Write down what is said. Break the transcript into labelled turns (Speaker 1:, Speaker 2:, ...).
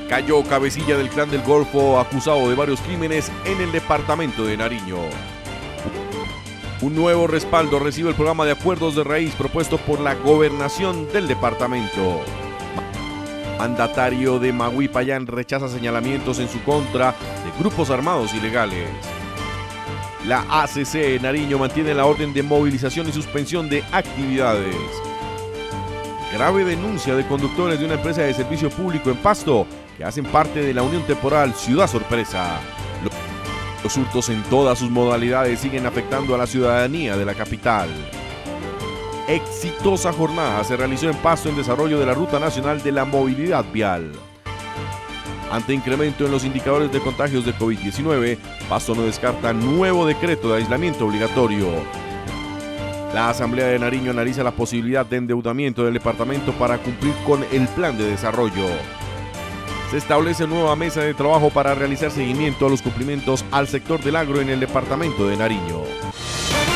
Speaker 1: Cayó cabecilla del Clan del Golfo acusado de varios crímenes en el departamento de Nariño. Un nuevo respaldo recibe el programa de acuerdos de raíz propuesto por la gobernación del departamento. Mandatario de Maguipayán rechaza señalamientos en su contra de grupos armados ilegales. La ACC en Nariño mantiene la orden de movilización y suspensión de actividades. Grave denuncia de conductores de una empresa de servicio público en Pasto que hacen parte de la Unión Temporal Ciudad Sorpresa. Los hurtos en todas sus modalidades siguen afectando a la ciudadanía de la capital. Exitosa jornada se realizó en Pasto en desarrollo de la Ruta Nacional de la Movilidad Vial. Ante incremento en los indicadores de contagios de COVID-19, Pasto no descarta nuevo decreto de aislamiento obligatorio. La Asamblea de Nariño analiza la posibilidad de endeudamiento del departamento para cumplir con el plan de desarrollo. Se establece nueva mesa de trabajo para realizar seguimiento a los cumplimientos al sector del agro en el departamento de Nariño.